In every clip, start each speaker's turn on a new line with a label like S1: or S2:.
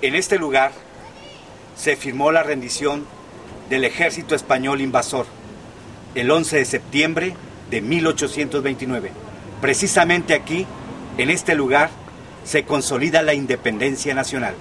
S1: En este lugar se firmó la rendición del ejército español invasor el 11 de septiembre de 1829. Precisamente aquí, en este lugar, se consolida la independencia nacional.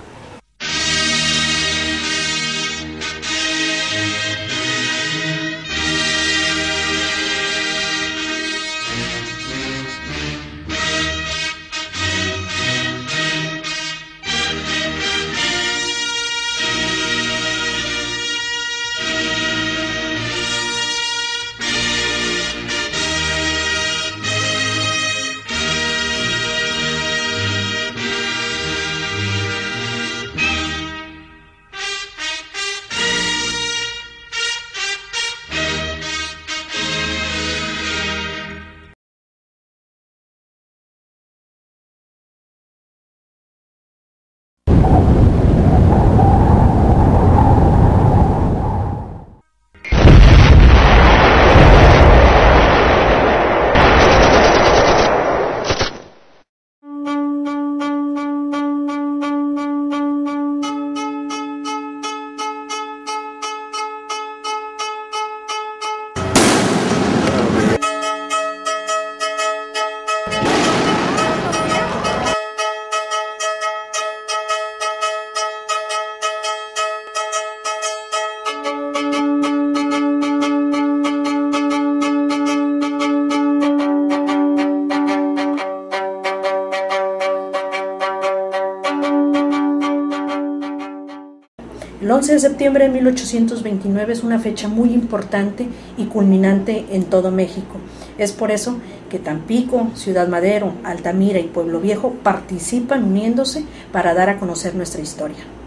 S2: El 11 de septiembre de 1829 es una fecha muy importante y culminante en todo México. Es por eso que Tampico, Ciudad Madero, Altamira y Pueblo Viejo participan uniéndose para dar a conocer nuestra historia.